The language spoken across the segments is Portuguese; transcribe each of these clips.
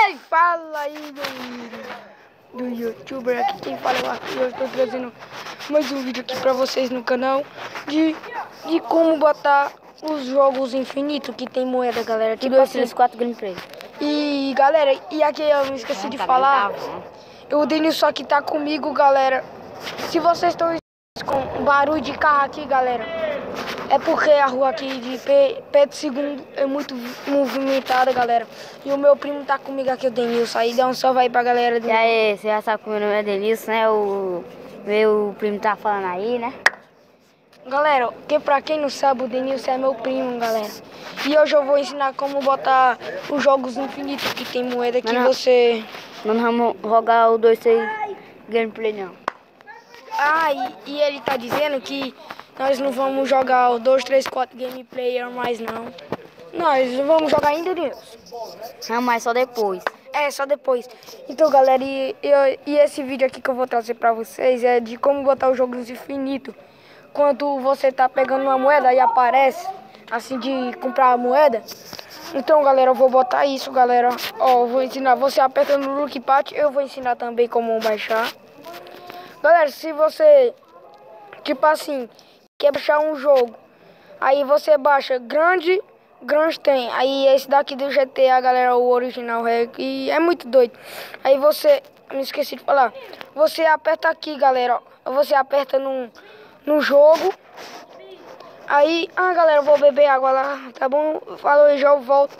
Fala aí, meu amigo do youtuber, aqui quem fala é o Arthur. Eu estou trazendo mais um vídeo aqui pra vocês no canal de como botar os jogos infinitos que tem moeda, galera. Tipo 2, 3, 4 gameplay. E galera, e aqui eu me esqueci de falar, o Denilson aqui tá comigo, galera. Se vocês estão com barulho de carro aqui, galera, é porque a rua aqui de Pedro II é muito movimentada, galera. E o meu primo tá comigo aqui, o Denilson. Aí dá um salve aí pra galera. E aí, você já sabe que o meu nome é Denilson, né? O meu primo tá falando aí, né? Galera, pra quem não sabe, o Denilson é meu primo, galera. E hoje eu vou ensinar como botar os jogos infinitos que tem moeda que você... Nós não vamos jogar o 2, 3 gameplay, não. E ele tá dizendo que nós não vamos jogar o 2, 3, 4 gameplay mais não. Nós vamos jogar ainda, Denilson? Não, mas só depois. É, só depois. Então, galera, e esse vídeo aqui que eu vou trazer pra vocês é de como botar os jogos infinitos. Quando você tá pegando uma moeda e aparece, assim, de comprar a moeda. Então, galera, eu vou botar isso, galera. Ó, eu vou ensinar você apertando no Lookpad. Eu vou ensinar também como baixar. Galera, se você, tipo assim, quer baixar um jogo, aí você baixa grande tem. Aí esse daqui do GTA, galera, o original e é muito doido. Aí você, me esqueci de falar, você aperta aqui, galera, ó. Você aperta no jogo. Aí, galera, eu vou beber água lá, tá bom? Falou e já eu volto.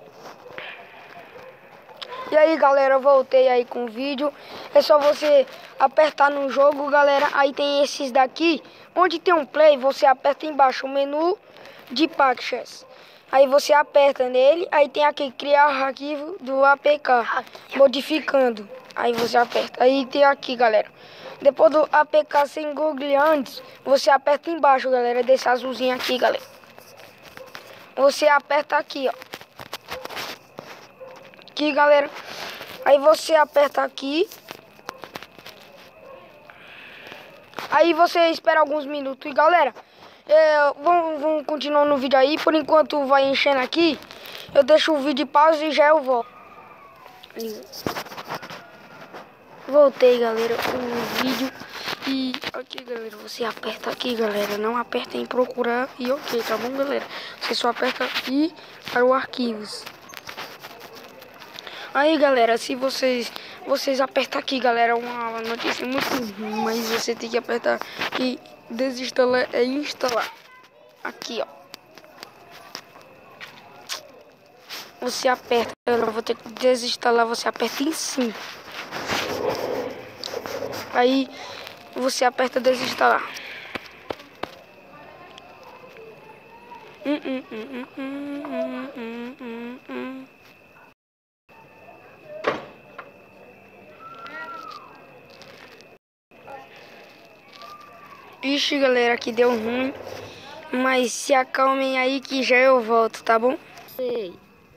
E aí, galera, eu voltei aí com o vídeo. É só você apertar no jogo, galera. Aí tem esses daqui. Onde tem um play, você aperta embaixo o menu de packs. Aí você aperta nele. Aí tem aqui, criar arquivo do APK, modificando. Aí você aperta. Aí tem aqui, galera. Depois do APK sem Google antes, você aperta embaixo, galera. Desse azulzinho aqui, galera. Você aperta aqui, ó. Aqui, galera. Aí você aperta aqui. Aí você espera alguns minutos. E galera, vamos continuar no vídeo aí. Por enquanto vai enchendo aqui. Eu deixo o vídeo em pausa e já eu volto. Voltei, galera, com o vídeo. E aqui, galera, você aperta aqui, galera. Não aperta em procurar e ok, tá bom, galera? Você só aperta aqui para o arquivos. Aí, galera, se vocês apertar aqui, galera, uma notícia muito ruim, mas você tem que apertar e desinstalar e instalar. Aqui, ó. Você aperta, eu vou ter que desinstalar, você aperta em cima. Aí, você aperta desinstalar. Ixi, galera, que deu ruim. Mas se acalmem aí que já eu volto, tá bom? Sei.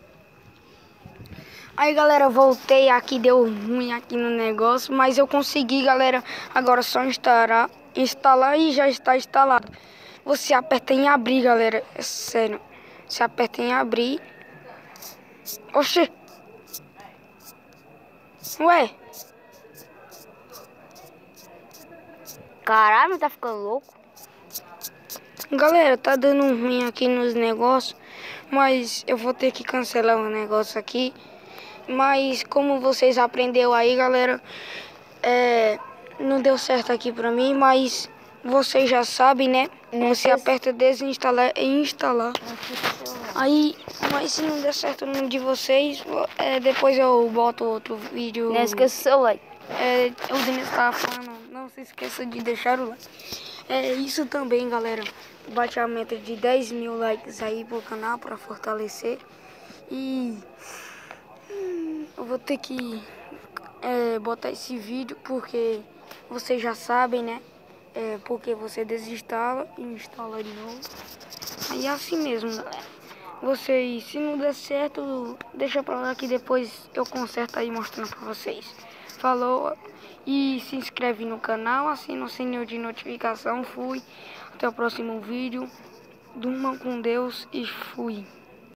Aí, galera, voltei aqui, deu ruim aqui no negócio. Mas eu consegui, galera. Agora é só instalar e já está instalado. Você aperta em abrir, galera. É sério. Você aperta em abrir. Oxi. Ué. Caralho, tá ficando louco. Galera, tá dando ruim aqui nos negócios, mas eu vou ter que cancelar um negócio aqui. Mas como vocês aprenderam aí, galera, não deu certo aqui pra mim, mas vocês já sabem, né? Você aperta desinstalar e instalar. Aí, mas se não der certo no de vocês, depois eu boto outro vídeo. Não esqueça o seu like. O Denilson tava falando, não se esqueça de deixar o like. Isso também, galera. Bate a meta de 10 mil likes aí pro canal pra fortalecer. E eu vou ter que botar esse vídeo porque vocês já sabem, né? Porque você desinstala e instala de novo. Aí é assim mesmo, galera. Vocês, se não der certo, deixa pra lá que depois eu conserto aí mostrando pra vocês. Falou, e se inscreve no canal, assina o sininho de notificação. Fui, até o próximo vídeo. Durmam com Deus e fui.